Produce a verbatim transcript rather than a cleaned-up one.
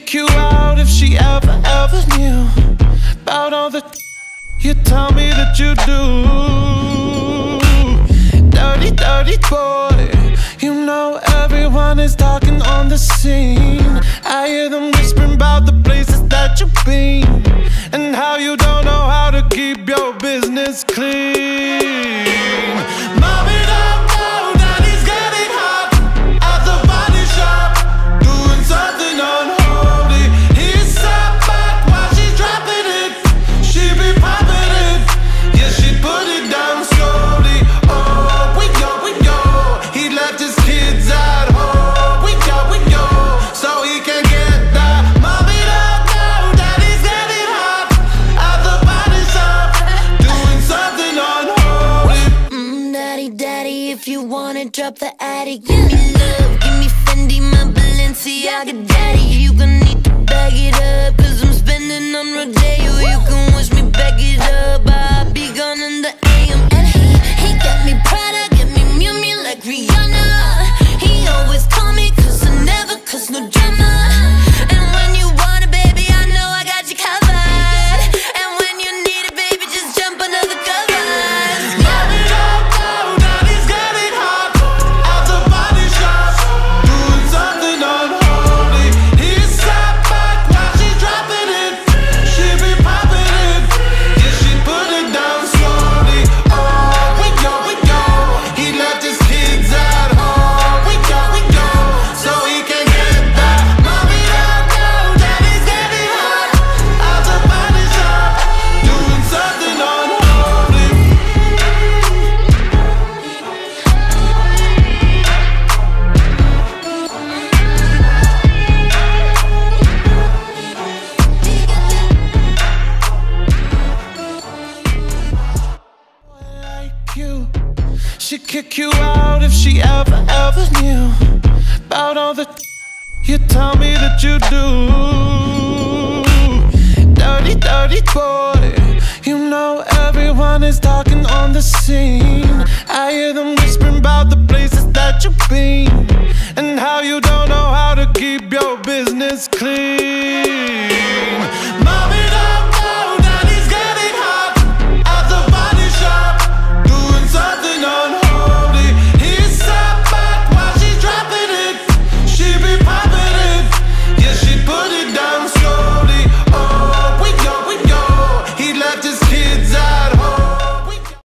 kick you out if she ever, ever knew about all the you tell me that you do. Dirty, dirty boy, you know everyone is talking on the scene. I hear them whispering about the places that you've been and how you don't know how to keep your business clean. Mommy, don't know that he's getting hot at the body shop, doing something unholy. He's sat back while she's dropping it. She be popping it, yeah, she put it down slowly. Oh, we go, we go. He left his kids at home. We go, we go, so he can get that. Mommy don't know that he's getting hot at the body shop, doing something unholy. Mm, daddy, daddy, if you wanna drop the attic, give me love, give me Fendi, my Balenciaga, daddy. You gon' need to bag it up, cause I'm spending on Rodeo. You can wish me back it up, I'll be gone in the A M. And he, he got me Prada, get me Miu Miu like Rihanna. He always call me cause I never cause no drama. And when you want it, baby, I know I got you covered. And when you need it, baby, just jump under the covers. Mommy don't know that he's getting hot at the body shop, doing something unholy. He's sat back while she's dropping it. She be popping it, yeah, she put it down slowly. Oh, we go, we go. He left his kids at home. We go, we go, so he can get that. Mommy don't know that he's getting hot at the body shop, doing something unholy. Like you, she'd kick you out if she ever, ever knew about all the you tell me that you do. Dirty, dirty boy, you know everyone is talking on the scene. I hear them whispering about the places that you've been and how you don't know how to keep your business clean.